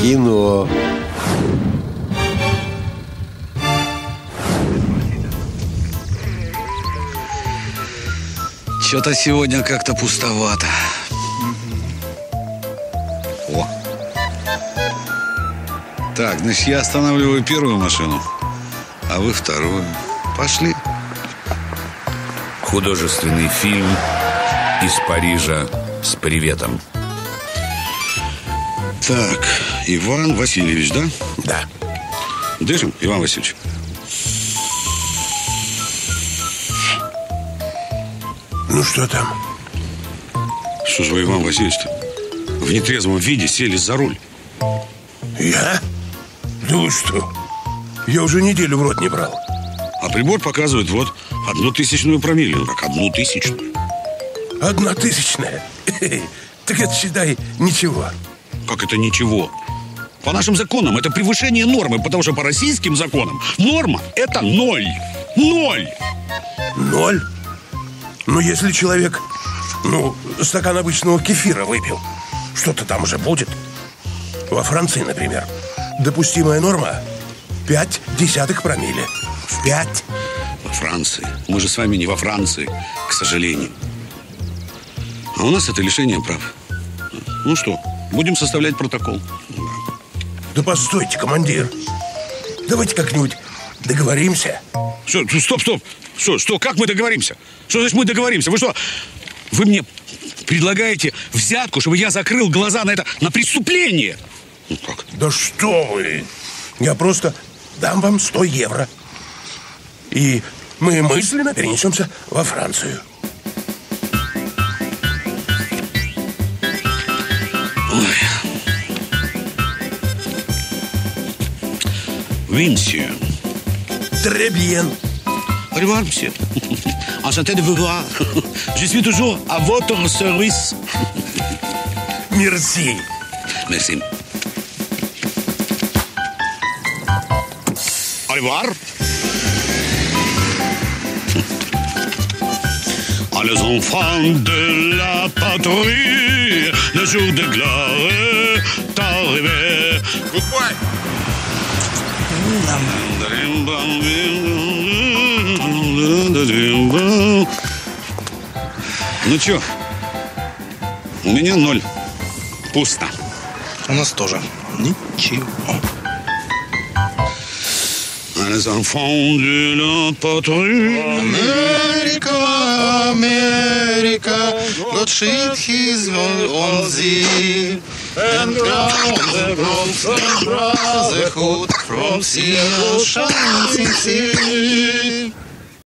кино. Что-то сегодня как-то пустовато. О. Так, значит, я останавливаю первую машину, а вы вторую. Пошли. Художественный фильм «Из Парижа с приветом». Так, Иван Васильевич, да? Да. Дышим, Иван Васильевич? Ну, что там? Что же вы, Иван Васильевич-то, в нетрезвом виде сели за руль? Я? Да вы что? Я уже неделю в рот не брал. А прибор показывает вот 0,01 промилле. Ну как 0,01? 0,01? Так это, считай, ничего. Как это ничего? По нашим законам это превышение нормы, потому что по российским законам норма – это 0. 0. 0? Ну, если человек, стакан обычного кефира выпил, что-то там уже будет. Во Франции, например, допустимая норма 0,5 промилле. 5. Во Франции. Мы же с вами не во Франции, к сожалению. А у нас это лишение прав. Ну что, будем составлять протокол. Да постойте, командир. Давайте как-нибудь договоримся. Стоп. Что, как мы договоримся? Что значит мы договоримся? Вы что, вы мне предлагаете взятку, чтобы я закрыл глаза на это, на преступление? Ну как? Да что вы! Я просто дам вам 100 евро. И мы мысленно перенесемся во Францию. Oui, monsieur. Très bien. Au revoir, monsieur. Enchanté de vous voir. Je suis toujours à votre service. Merci. Merci. Au revoir. Ah, les enfants de la patrie, le jour de gloire est arrivé. Pourquoi? Ну чё, у меня 0. Пусто. У нас тоже ничего. Les enfants de la patrie. America, America, God ship his on thee, and crown the bronze and brotherhood from sea ocean sea.